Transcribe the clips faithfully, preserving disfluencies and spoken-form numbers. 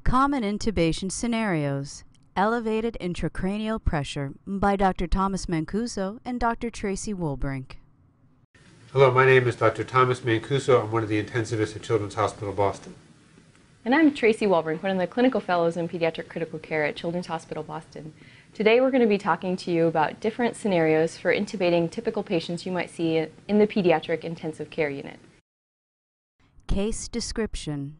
Common intubation scenarios. Elevated intracranial pressure by Doctor Thomas Mancuso and Doctor Tracy Wolbrink. Hello, my name is Doctor Thomas Mancuso. I'm one of the intensivists at Children's Hospital Boston. And I'm Tracy Wolbrink, one of the clinical fellows in pediatric critical care at Children's Hospital Boston. Today we're going to be talking to you about different scenarios for intubating typical patients you might see in the pediatric intensive care unit. Case description.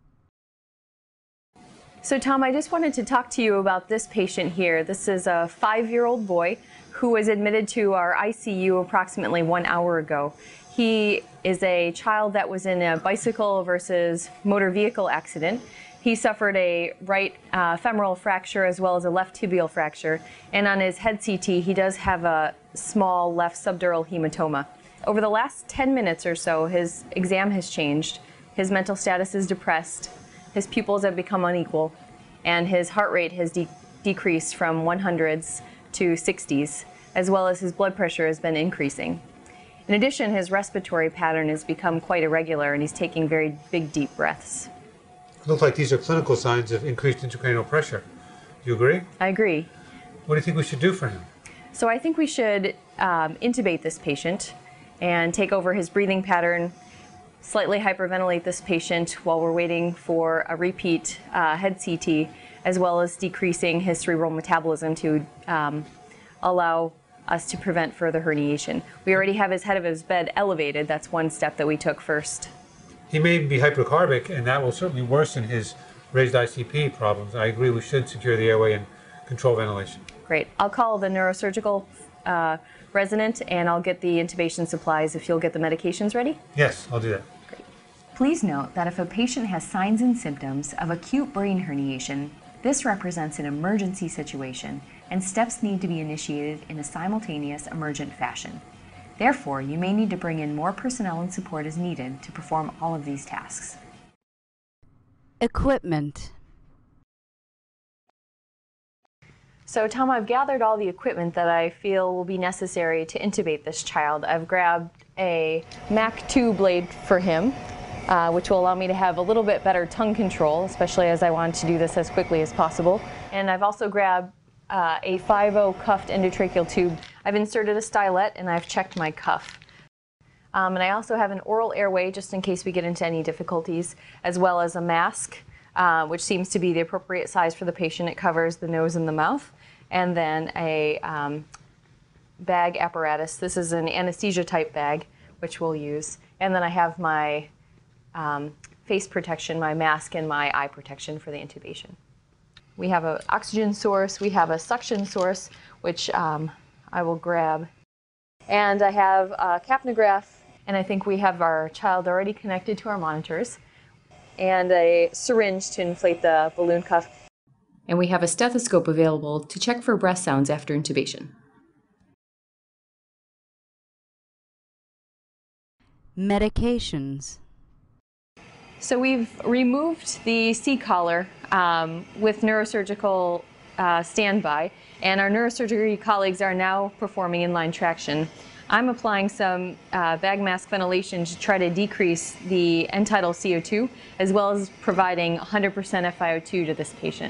So Tom, I just wanted to talk to you about this patient here. This is a five-year-old boy who was admitted to our I C U approximately one hour ago. He is a child that was in a bicycle versus motor vehicle accident. He suffered a right uh, femoral fracture as well as a left tibial fracture, and on his head C T he does have a small left subdural hematoma. Over the last ten minutes or so, his exam has changed, his mental status is depressed, his pupils have become unequal, and his heart rate has de decreased from one hundreds to sixties, as well as his blood pressure has been increasing. In addition, his respiratory pattern has become quite irregular, and he's taking very big, deep breaths. It looks like these are clinical signs of increased intracranial pressure. Do you agree? I agree. What do you think we should do for him? So I think we should um, intubate this patient and take over his breathing pattern, slightly hyperventilate this patient while we're waiting for a repeat uh, head C T, as well as decreasing his cerebral metabolism to um, allow us to prevent further herniation. We already have his head of his bed elevated. That's one step that we took first. He may be hypercarbic, and that will certainly worsen his raised I C P problems. I agree we should secure the airway and control ventilation. Great. I'll call the neurosurgical uh, resident, and I'll get the intubation supplies if you'll get the medications ready. Yes, I'll do that. Great. Please note that if a patient has signs and symptoms of acute brain herniation, this represents an emergency situation, and steps need to be initiated in a simultaneous emergent fashion. Therefore, you may need to bring in more personnel and support as needed to perform all of these tasks. Equipment. So Tom, I've gathered all the equipment that I feel will be necessary to intubate this child. I've grabbed a Mac two blade for him, uh, which will allow me to have a little bit better tongue control, especially as I want to do this as quickly as possible. And I've also grabbed uh, a five oh cuffed endotracheal tube. I've inserted a stylet and I've checked my cuff. Um, and I also have an oral airway just in case we get into any difficulties, as well as a mask, uh, which seems to be the appropriate size for the patient. It covers the nose and the mouth. And then a um, bag apparatus. This is an anesthesia type bag, which we'll use. And then I have my um, face protection, my mask, and my eye protection for the intubation. We have an oxygen source, we have a suction source, which um, I will grab. And I have a capnograph, and I think we have our child already connected to our monitors, and a syringe to inflate the balloon cuff. And we have a stethoscope available to check for breath sounds after intubation. Medications. So we've removed the C-collar um, with neurosurgical uh, standby, and our neurosurgery colleagues are now performing inline traction. I'm applying some uh, bag mask ventilation to try to decrease the end-tidal C O two, as well as providing one hundred percent F i O two to this patient.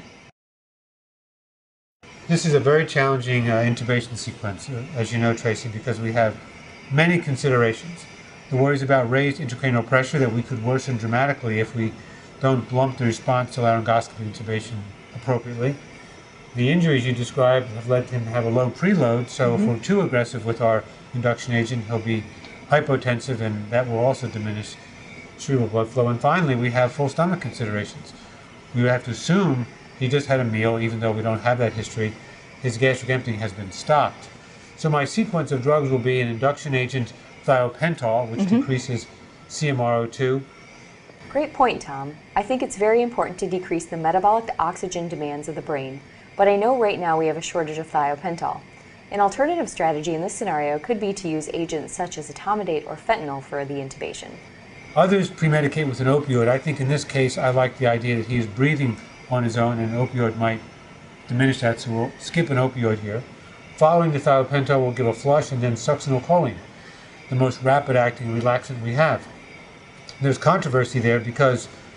This is a very challenging uh, intubation sequence, uh, as you know, Tracy, because we have many considerations. The worries about raised intracranial pressure that we could worsen dramatically if we don't blunt the response to laryngoscopy intubation appropriately. The injuries you described have led him to have a low preload, so mm-hmm. if we're too aggressive with our induction agent, he'll be hypotensive, and that will also diminish cerebral blood flow. And finally, we have full stomach considerations. We would have to assume he just had a meal, even though we don't have that history. His gastric emptying has been stopped. So my sequence of drugs will be an induction agent, thiopental, which mm-hmm. decreases C M R O two. Great point, Tom. I think it's very important to decrease the metabolic oxygen demands of the brain, but I know right now we have a shortage of thiopental. An alternative strategy in this scenario could be to use agents such as etomidate or fentanyl for the intubation. Others premedicate with an opioid. I think in this case I like the idea that he is breathing on his own, and an opioid might diminish that, so we'll skip an opioid here. Following the thiopental, we'll give a flush and then succinylcholine, the most rapid-acting relaxant we have. There's controversy there because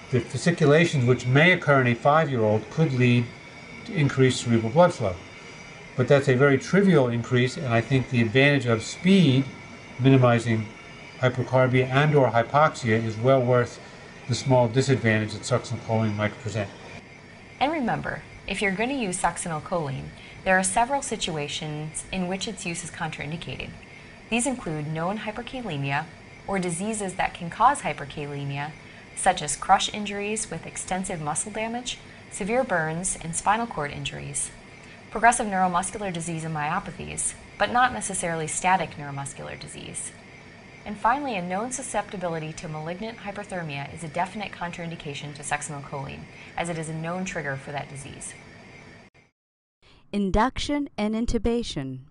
The fasciculations which may occur in a five-year-old could lead to increased cerebral blood flow. But that's a very trivial increase, and I think the advantage of speed, minimizing hypercarbia and or hypoxia, is well worth the small disadvantage that succinylcholine might present. And remember, if you're going to use succinylcholine, there are several situations in which its use is contraindicated. These include known hyperkalemia or diseases that can cause hyperkalemia, such as crush injuries with extensive muscle damage, severe burns, and spinal cord injuries, progressive neuromuscular disease and myopathies, but not necessarily static neuromuscular disease. And finally, a known susceptibility to malignant hyperthermia is a definite contraindication to succinylcholine, as it is a known trigger for that disease. Induction and intubation.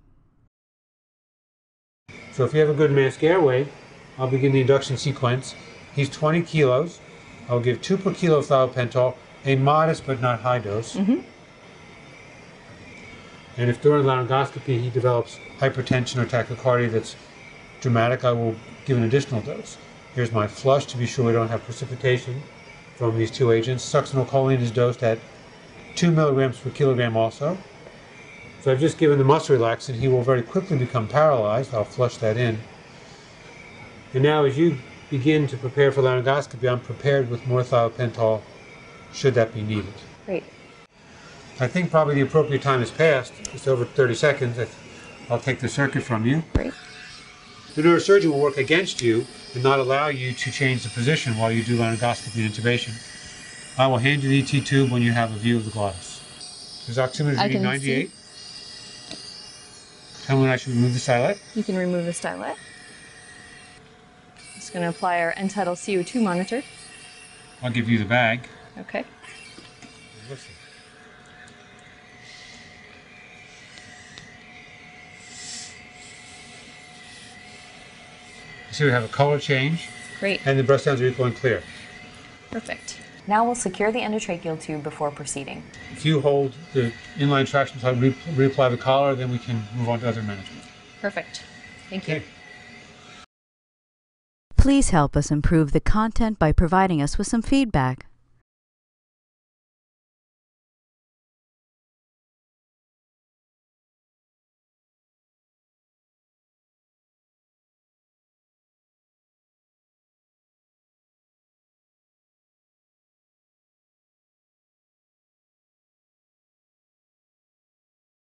So if you have a good mask airway, I'll begin the induction sequence. He's twenty kilos. I'll give two per kilo of thiopental, a modest but not high dose. Mm-hmm. And if during laryngoscopy he develops hypertension or tachycardia that's dramatic, I will give an additional dose. Here's my flush to be sure we don't have precipitation from these two agents. Succinylcholine is dosed at two milligrams per kilogram also. So I've just given the muscle relaxant. He will very quickly become paralyzed. I'll flush that in. And now as you begin to prepare for laryngoscopy, I'm prepared with more thiopental should that be needed. Great. I think probably the appropriate time has passed. It's over thirty seconds. I'll take the circuit from you. Great. The neurosurgeon will work against you and not allow you to change the position while you do laryngoscopy and intubation. I will hand you the E T tube when you have a view of the glottis. His oximeter is reading ninety-eight. Tell me when I should remove the stylet. You can remove the stylet. Just going to apply our Untitled C O two monitor. I'll give you the bag. Okay. Listen. You see we have a color change. Great. And the breath sounds are equal and clear. Perfect. Now we'll secure the endotracheal tube before proceeding. If you hold the inline traction until I re reapply the collar, then we can move on to other management. Perfect. Thank you. Okay. Please help us improve the content by providing us with some feedback.